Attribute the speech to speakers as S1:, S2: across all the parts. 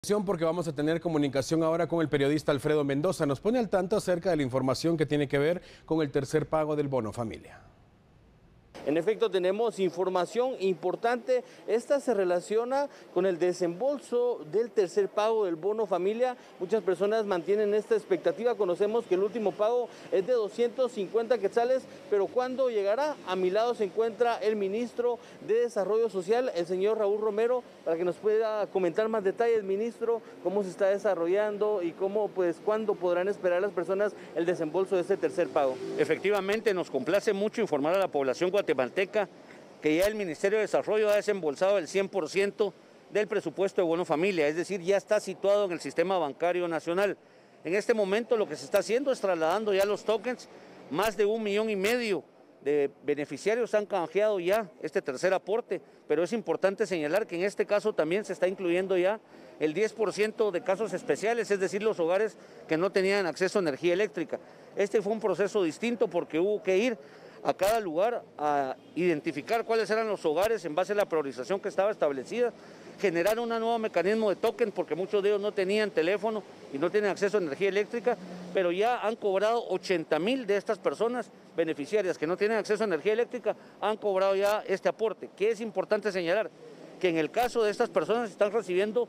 S1: Porque vamos a tener comunicación ahora con el periodista Alfredo Mendoza. Nos pone al tanto acerca de la información que tiene que ver con el tercer pago del bono familia.
S2: En efecto, tenemos información importante. Esta se relaciona con el desembolso del tercer pago del bono familia. Muchas personas mantienen esta expectativa. Conocemos que el último pago es de 250 quetzales, pero ¿cuándo llegará? A mi lado se encuentra el ministro de Desarrollo Social, el señor Raúl Romero, para que nos pueda comentar más detalles, ministro, cómo se está desarrollando y cuándo podrán esperar las personas el desembolso de este tercer pago.
S3: Efectivamente, nos complace mucho informar a la población guatemalteca que ya el Ministerio de Desarrollo ha desembolsado el 100% del presupuesto de bono familia, es decir, ya está situado en el sistema bancario nacional. En este momento lo que se está haciendo es trasladando ya los tokens. Más de 1,5 millones de beneficiarios han canjeado ya este tercer aporte, pero es importante señalar que en este caso también se está incluyendo ya el 10% de casos especiales, es decir, los hogares que no tenían acceso a energía eléctrica. Este fue un proceso distinto porque hubo que ir a cada lugar a identificar cuáles eran los hogares en base a la priorización que estaba establecida, generar un nuevo mecanismo de token porque muchos de ellos no tenían teléfono y no tienen acceso a energía eléctrica, pero ya han cobrado 80,000 de estas personas beneficiarias que no tienen acceso a energía eléctrica, han cobrado ya este aporte. Que es importante señalar que en el caso de estas personas están recibiendo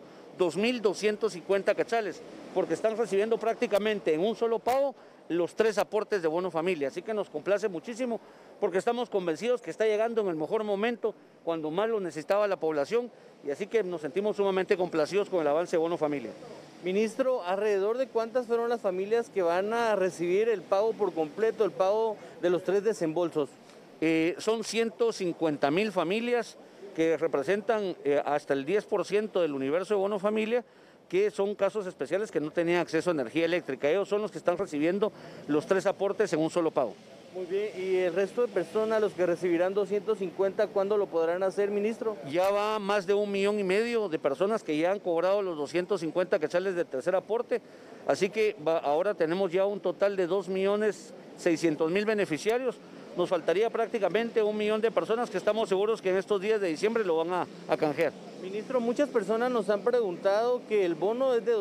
S3: 2,250 quetzales, porque están recibiendo prácticamente en un solo pago los 3 aportes de bono familia. Así que nos complace muchísimo porque estamos convencidos que está llegando en el mejor momento, cuando más lo necesitaba la población, y así que nos sentimos sumamente complacidos con el avance de bono familia.
S2: Ministro, ¿alrededor de cuántas fueron las familias que van a recibir el pago por completo, el pago de los 3 desembolsos?
S3: Son 150,000 familias que representan hasta el 10% del universo de bono familia, que son casos especiales que no tenían acceso a energía eléctrica. Ellos son los que están recibiendo los 3 aportes en un solo pago.
S2: Muy bien, ¿y el resto de personas, los que recibirán 250, cuándo lo podrán hacer, ministro?
S3: Ya va más de 1,5 millones de personas que ya han cobrado los 250 quetzales del tercer aporte, así que ahora tenemos ya un total de 2,600,000 beneficiarios. Nos faltaría prácticamente 1 millón de personas que estamos seguros que en estos días de diciembre lo van a canjear.
S2: Ministro, muchas personas nos han preguntado que el bono es de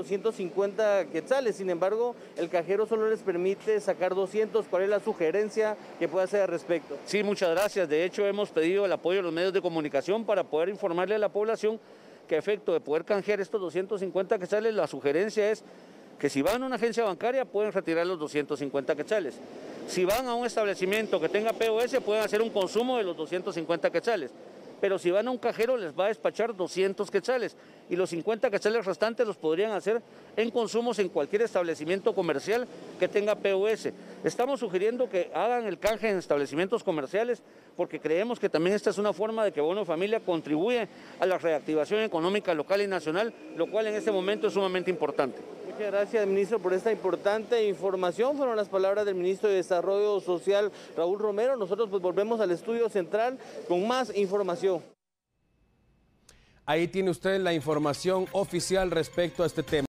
S2: 250 quetzales, sin embargo, el cajero solo les permite sacar 200. ¿Cuál es la sugerencia que puede hacer al respecto?
S3: Sí, muchas gracias. De hecho, hemos pedido el apoyo de los medios de comunicación para poder informarle a la población que a efecto de poder canjear estos 250 quetzales, la sugerencia es que si van a una agencia bancaria pueden retirar los 250 quetzales. Si van a un establecimiento que tenga POS pueden hacer un consumo de los 250 quetzales. Pero si van a un cajero les va a despachar 200 quetzales y los 50 quetzales restantes los podrían hacer en consumos en cualquier establecimiento comercial que tenga POS. Estamos sugiriendo que hagan el canje en establecimientos comerciales porque creemos que también esta es una forma de que Bono Familia contribuye a la reactivación económica local y nacional, lo cual en este momento es sumamente importante.
S2: Muchas gracias, ministro, por esta importante información. Fueron las palabras del ministro de Desarrollo Social, Raúl Romero. Nosotros volvemos al estudio central con más información.
S1: Ahí tiene usted la información oficial respecto a este tema.